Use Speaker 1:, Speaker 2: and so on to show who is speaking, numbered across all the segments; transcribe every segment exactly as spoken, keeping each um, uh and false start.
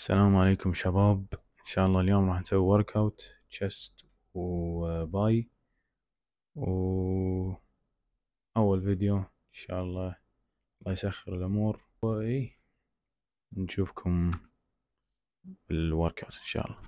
Speaker 1: السلام عليكم شباب. ان شاء الله اليوم راح نسوي ورك اوت تشست وباي، واول فيديو ان شاء الله. الله يسخر الامور واي نشوفكم بالورك اوت ان شاء الله.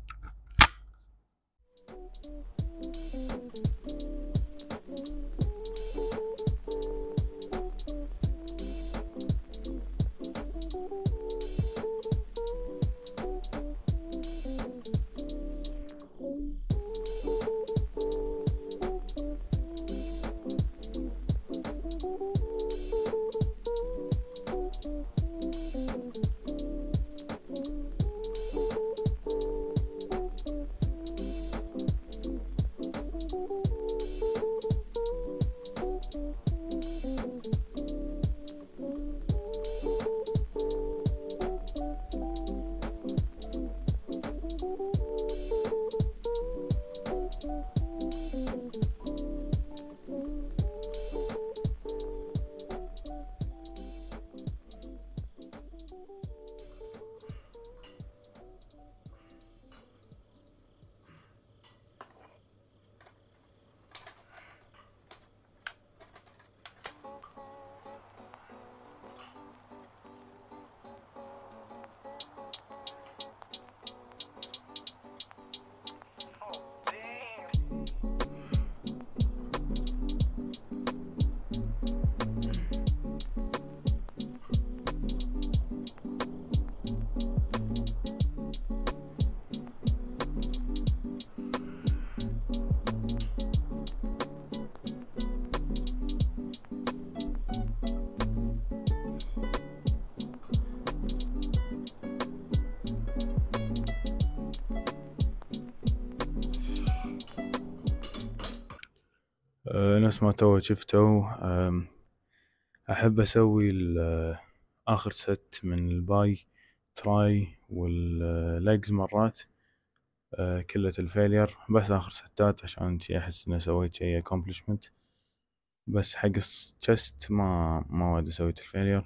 Speaker 1: أه نفس ما تو شفتوا. احب اسوي اخر ست من الباي تراي والليجز مرات، أه كلة الفيلير، بس اخر ستات عشان شي احس اني سويت شي accomplishment. بس حق الشست ما ما وايد سويت الفيلير.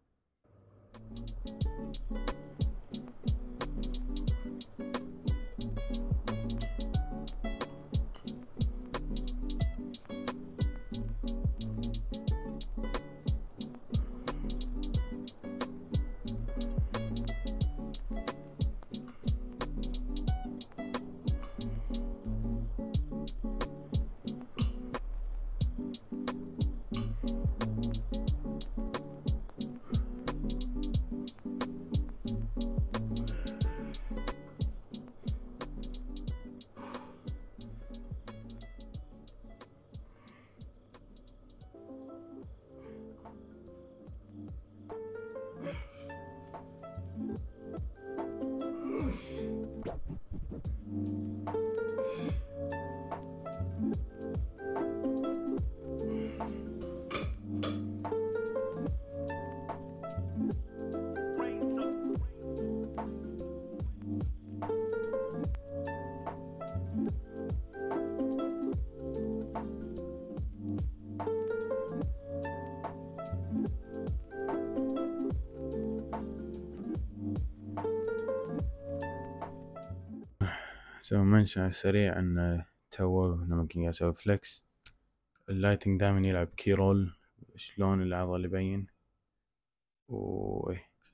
Speaker 1: سوي منشأ سريع ان تو لما كنت اسوي فليكس اللايتنج دائما يلعب كي رول، شلون العضل يبين و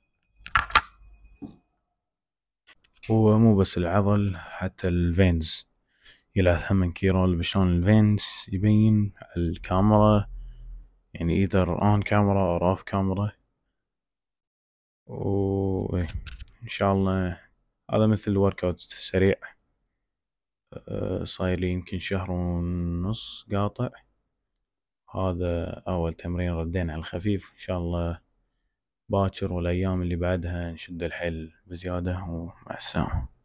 Speaker 1: هو مو بس العضل، حتى الفينز يلعب هم كي رول بشلون الفينز يبين على الكاميرا، يعني either on camera or off camera. و ان شاء الله هذا مثل ورك اوت سريع، صاير لي يمكن شهر ونص قاطع. هذا اول تمرين ردينا على الخفيف، ان شاء الله باكر والايام اللي بعدها نشد الحيل بزيادة. ومع السلامة.